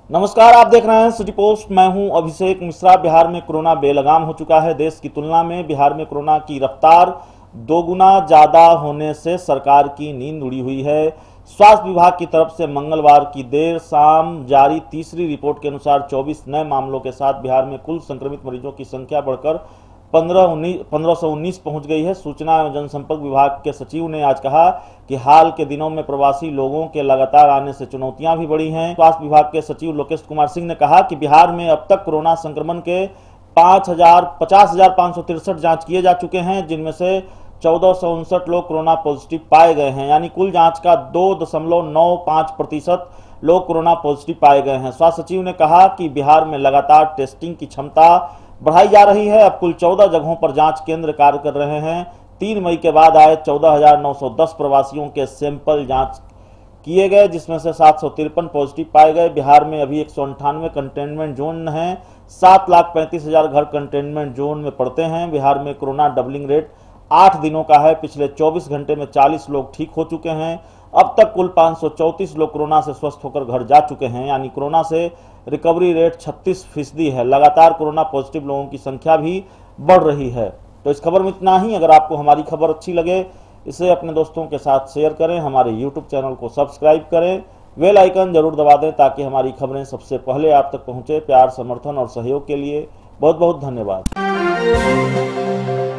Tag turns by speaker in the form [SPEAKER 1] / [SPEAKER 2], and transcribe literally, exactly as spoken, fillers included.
[SPEAKER 1] नमस्कार, आप देख रहे हैं सिटी पोस्ट। मैं हूं अभिषेक मिश्रा। बिहार में कोरोना बेलगाम हो चुका है। देश की तुलना में बिहार में कोरोना की रफ्तार दोगुना ज्यादा होने से सरकार की नींद उड़ी हुई है। स्वास्थ्य विभाग की तरफ से मंगलवार की देर शाम जारी तीसरी रिपोर्ट के अनुसार चौबीस नए मामलों के साथ बिहार में कुल संक्रमित मरीजों की संख्या बढ़कर पंद्रह सौ उन्नीस पहुंच गई है। सूचना एवं जनसंपर्क विभाग के सचिव ने आज कहा कि हाल के दिनों में प्रवासी लोगों के लगातार आने से चुनौतियां भी बढ़ी हैं। स्वास्थ्य विभाग के सचिव लोकेश कुमार सिंह ने कहा कि बिहार में अब तक कोरोना संक्रमण के पांच हजार पचास हजार पाँच सौ तिरसठ जाँच किए जा चुके हैं, जिनमें से चौदह सौ उनसठ लोग कोरोना पॉजिटिव पाए गए हैं। यानी कुल जाँच का दो दशमलव नौ पाँच प्रतिशत लोग कोरोना पॉजिटिव पाए गए हैं। स्वास्थ्य सचिव ने कहा कि बिहार में लगातार टेस्टिंग की क्षमता बढ़ाई जा रही है। अब कुल चौदह जगहों पर जांच केंद्र कार्य कर रहे हैं। तीन मई के बाद आए चौदह हजार नौ सौ दस प्रवासियों के सैंपल जांच किए गए, जिसमें से सात सौ तिरपन पॉजिटिव पाए गए। बिहार में अभी एक सौ अंठानवे कंटेनमेंट जोन हैं। सात लाख पैंतीस हजार घर कंटेनमेंट जोन में पड़ते हैं। बिहार में कोरोना डबलिंग रेट आठ दिनों का है। पिछले चौबीस घंटे में चालीस लोग ठीक हो चुके हैं। अब तक कुल पाँच सौ चौंतीस लोग कोरोना से स्वस्थ होकर घर जा चुके हैं। यानी कोरोना से रिकवरी रेट छत्तीस फीसदी है। लगातार कोरोना पॉजिटिव लोगों की संख्या भी बढ़ रही है। तो इस खबर में इतना ही। अगर आपको हमारी खबर अच्छी लगे, इसे अपने दोस्तों के साथ शेयर करें। हमारे यूट्यूब चैनल को सब्सक्राइब करें। बेल आइकन जरूर दबा दें ताकि हमारी खबरें सबसे पहले आप तक पहुंचे। प्यार, समर्थन और सहयोग के लिए बहुत बहुत धन्यवाद।